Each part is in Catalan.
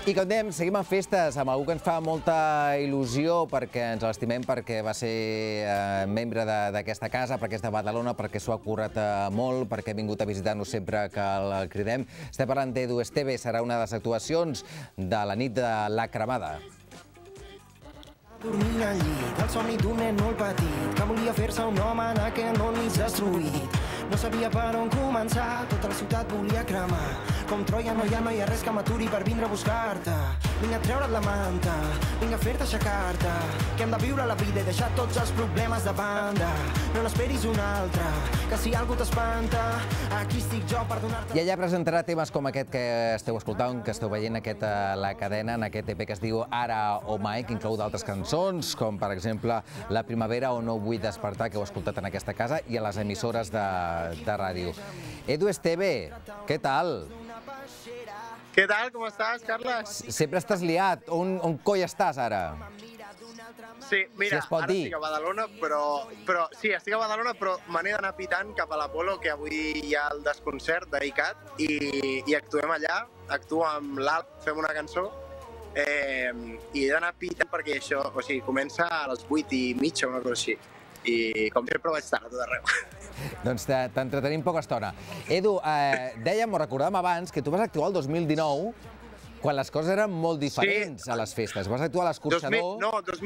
I com dèiem, seguim amb festes, amb algú que ens fa molta il·lusió, perquè ens l'estimem, perquè va ser membre d'aquesta casa, perquè és de Badalona, perquè s'ho ha currat molt, perquè ha vingut a visitar-nos sempre que el cridem. Estem parlant d'Edu Esteve, serà una de les actuacions de la nit de la Cremada. Dormint al llit, el somni d'un nen molt petit, que volia fer-se un home en aquell món mig destruït. No sabia per on començar, tota la ciutat volia cremar. Com Troia no hi ha res que m'aturi per vindre a buscar-te. Vinc a treure't la manta, vinc a fer-te aixecar-te, que hem de viure la vida i deixar tots els problemes de banda. No n'esperis un altre, que si algú t'espanta, aquí estic jo per donar-te... I ella presentarà temes com aquest que esteu escoltant, que esteu veient la cadena, en aquest EP que es diu Ara o Mai, que inclou d'altres cançons, com per exemple La Primavera o No vull despertar, que heu escoltat en aquesta casa i a les emissores de ràdio. Edu Esteve, què tal? Què tal? Com estàs, Carles? Sempre estàs liat. On coi estàs ara? Sí, mira, Si es pot ara dir. estic a Badalona, però sí, estic a Badalona, però me n'he d'anar pitant cap a l'Apolo, que avui hi ha el desconcert d'ICAT, i actuem allà, actuo amb l'Alp, fem una cançó, i he d'anar pitant perquè això, o sigui, comença a les 8:30 o una cosa així. I com sempre vaig estar a tot arreu. Doncs t'entretenim poca estona. Edu, dèiem, ho recordàvem abans, que tu vas actuar el 2019 quan les coses eren molt diferents a les festes. Vas actuar a l'Escorxador...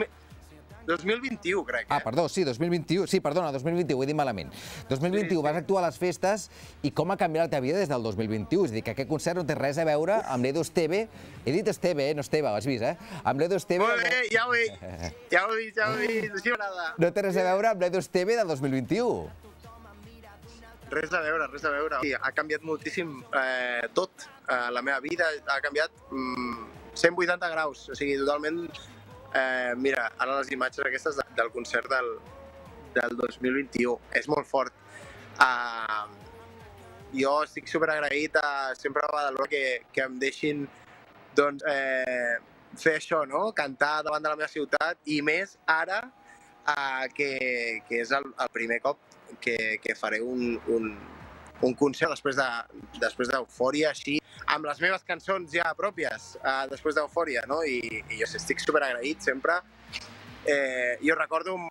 2021, crec. Ah, perdó, sí, 2021. Sí, perdona, 2021, ho he dit malament. 2021 vas actuar a les festes i com ha canviat la teva vida des del 2021? És a dir, que aquest concert no té res a veure amb l'Edu Esteve. He dit Esteve, no Esteve, ho has vist, Amb l'Edu Esteve... Molt bé, ja ho he vist, així m'agrada. No té res a veure amb l'Edu Esteve del 2021. Res a veure, res a veure. Sí, ha canviat moltíssim tot. La meva vida ha canviat 180 graus, o sigui, totalment... Mira, ara les imatges aquestes del concert del 2021, és molt fort. Jo estic superagraït sempre a Badalona que em deixin fer això, no? Cantar davant de la meva ciutat, i més ara que és el primer cop que faré un concert després d'Eufòria, així, amb les meves cançons ja pròpies, després d'Eufòria, no? I jo estic superagraït sempre. Jo recordo amb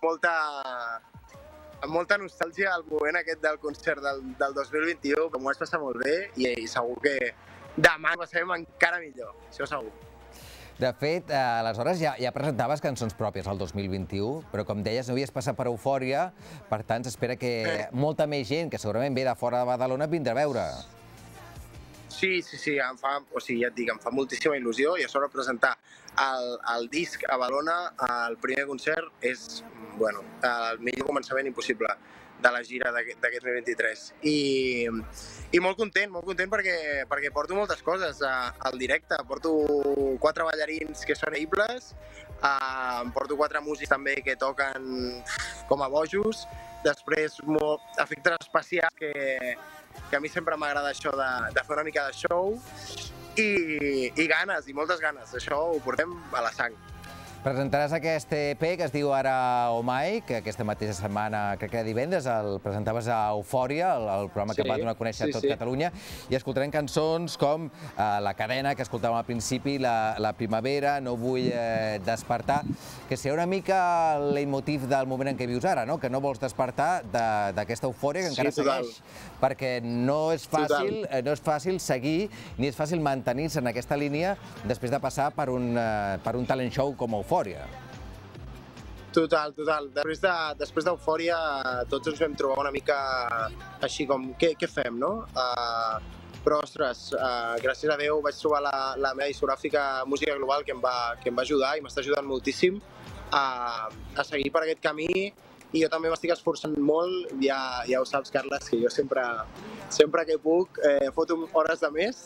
molta nostàlgia el moment aquest del concert del 2021, que m'ho vaig passar molt bé, i segur que demà ho passarem encara millor, això segur. De fet, aleshores ja presentaves cançons pròpies al 2021, però com deies, no havies passat per Eufòria, per tant s'espera que molta més gent, que segurament ve de fora de Badalona, vindrà a veure. Sí, ja et dic, em fa moltíssima il·lusió, i a sobre presentar el disc a Badalona, el primer concert, és el millor començament impossible de la gira d'aquest 2023. I molt content perquè porto moltes coses al directe. Porto 4 ballarins que són increïbles, porto 4 músics també que toquen com a bojos, després efectes especials que a mi sempre m'agrada això de fer una mica de show, i ganes, i moltes ganes. Això ho portem a la sang. Presentaràs aquest EP que es diu Ara o Mai, que aquesta mateixa setmana, crec que divendres, el presentaves a Eufòria, el programa que va donar a conèixer a tot Catalunya, i escoltarem cançons com La Cadena, que escoltàvem al principi, La Primavera, No vull despertar, que serà una mica el leitmotiv del moment en què vius ara, que no vols despertar d'aquesta eufòria que encara segueix, perquè no és fàcil seguir, ni és fàcil mantenir-se en aquesta línia després de passar per un talent show com Eufòria. Total. Després d'Eufòria tots ens vam trobar una mica així com, què fem, no? Però, ostres, gràcies a Déu vaig trobar la meva discogràfica Música Global, que em va ajudar i m'està ajudant moltíssim a seguir per aquest camí, i jo també m'estic esforçant molt. Ja ho saps, Carles, que jo sempre que puc foto hores de més,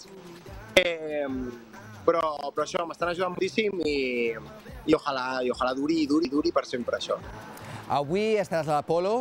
però això m'estan ajudant moltíssim, i ojalà duri per sempre això. Avui estaràs a l'Apolo,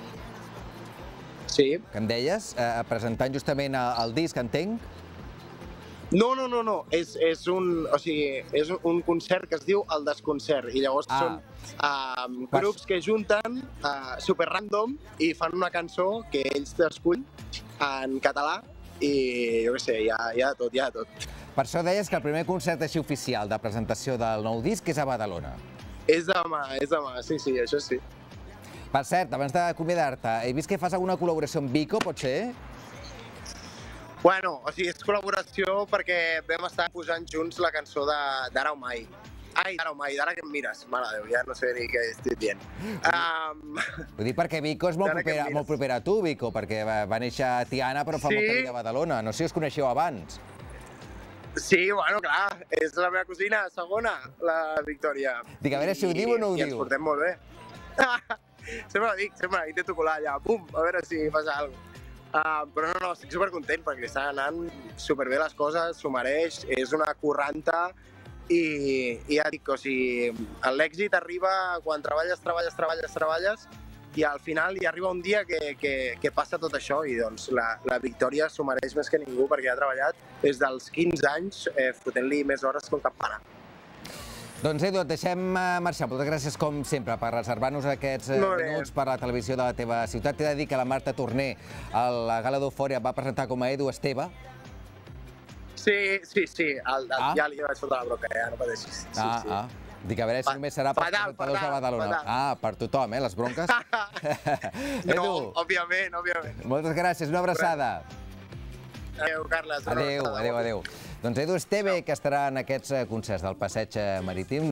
sí, que em deies, presentant justament el disc, entenc? No. És un concert que es diu El Desconcert, i llavors són grups que junten super random i fan una cançó que ells t'escullen en català, i jo què sé, hi ha de tot. Per això deies que el primer concert així oficial de presentació del nou disc és a Badalona. És demà, sí, això sí. Per cert, abans d'acomiadar-te, he vist que fas alguna col·laboració amb Vico, pot ser? Bueno, o sigui, és col·laboració perquè vam estar posant junts la cançó d'Ara o Mai. Ai, d'Ara o Mai, d'ara que em mires. Mare de Déu, ja no sé ni què estic dient. Ho dic perquè Vico és molt propera a tu, Vico, perquè va néixer a Tiana però fa molta vida a Badalona. No sé si us coneixeu abans. Sí, bueno, clar, és la meva cosina segona, la Victòria. Dic, a veure si ho diu o no ho diu. I ens portem molt bé. Sempre ho dic, sempre intento colar allà, pum, a veure si fas alguna cosa. Però no, estic supercontent perquè estan anant superbé les coses, s'ho mereix, és una curranta i ja dic, o sigui, l'èxit arriba quan treballes i al final hi arriba un dia que passa tot això i doncs la Victòria s'ho mereix més que ningú perquè ha treballat des dels 15 anys fotent-li més hores que un campana. Doncs Edu, et deixem marxar. Moltes gràcies com sempre per reservar-nos aquests minuts per la televisió de la teva ciutat. T'he de dir que la Marta Torner a la Gala d'Eufòria va presentar com a Edu Esteve. Sí, ja li vaig fotre la broca, ja no pateixis. Dic, a veure si només serà per presentadors de Badalona. Per tothom, les bronques? No, òbviament. Moltes gràcies, una abraçada. Adéu, Carles. Adéu. Doncs Edu Esteve, que estarà en aquests concerts del Passeig Marítim.